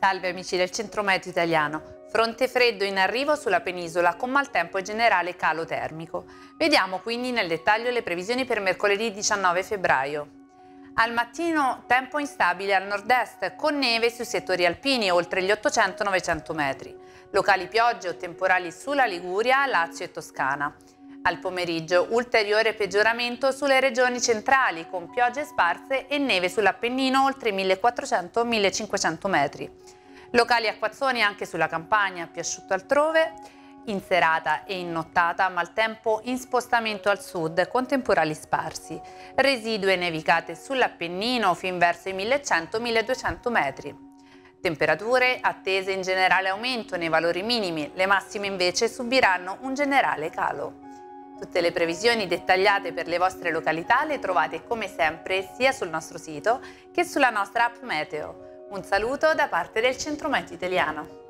Salve amici del Centro Meteo Italiano. Fronte freddo in arrivo sulla penisola con maltempo e generale calo termico. Vediamo quindi nel dettaglio le previsioni per mercoledì 19 febbraio. Al mattino tempo instabile al nord-est con neve sui settori alpini oltre gli 800-900 metri. Locali piogge o temporali sulla Liguria, Lazio e Toscana. Al pomeriggio ulteriore peggioramento sulle regioni centrali con piogge sparse e neve sull'Appennino oltre i 1400-1500 metri. Locali acquazzoni anche sulla Campania, più asciutto altrove. In serata e in nottata maltempo in spostamento al sud con temporali sparsi. Residue nevicate sull'Appennino fin verso i 1100-1200 metri. Temperature attese in generale aumento nei valori minimi, le massime invece subiranno un generale calo. Tutte le previsioni dettagliate per le vostre località le trovate come sempre sia sul nostro sito che sulla nostra app Meteo. Un saluto da parte del Centro Meteo Italiano.